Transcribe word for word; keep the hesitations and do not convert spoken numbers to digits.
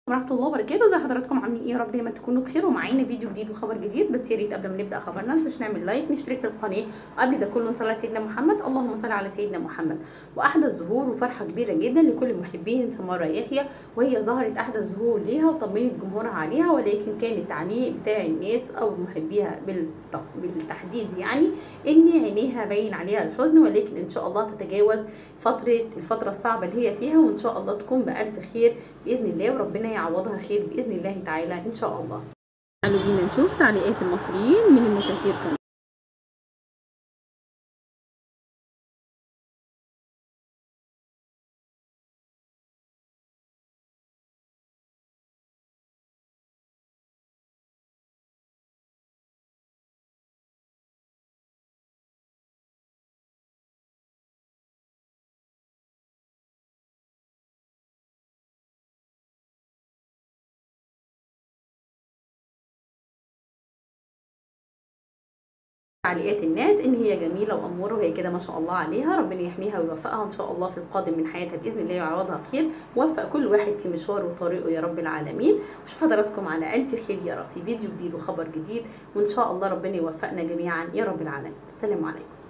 ورحمة الله وبركاته. زي حضراتكم عاملين ايه؟ يا رب دايما تكونوا بخير ومعانا فيديو جديد وخبر جديد. بس يا ريت قبل ما نبدا خبرنا متنساش نعمل لايك، نشترك في القناه، وقبل ده كله نصلي على سيدنا محمد. اللهم صل على سيدنا محمد. واحدث ظهور وفرحه كبيره جدا لكل محبين سماره يحيى، وهي ظهرت احدث ظهور ليها وطمنت جمهورها عليها، ولكن كان التعليق بتاع الناس او محبيها بالتحديد يعني ان عينيها باين عليها الحزن، ولكن ان شاء الله تتجاوز فتره الفتره الصعبه اللي هي فيها، وان شاء الله تكون بالف خير باذن الله، وربنا يعوضها خير باذن الله تعالى ان شاء الله. تعالوا بينا نشوف تعليقات المصريين من المشاهير كمان. تعليقات الناس ان هي جميله واموره وهي كده ما شاء الله عليها، ربنا يحميها ويوفقها ان شاء الله في القادم من حياتها باذن الله ويعوضها خير، موفق كل واحد في مشواره وطريقه يا رب العالمين. واشوف حضراتكم على الف خير يا رب في فيديو جديد وخبر جديد، وان شاء الله ربنا يوفقنا جميعا يا رب العالمين. السلام عليكم.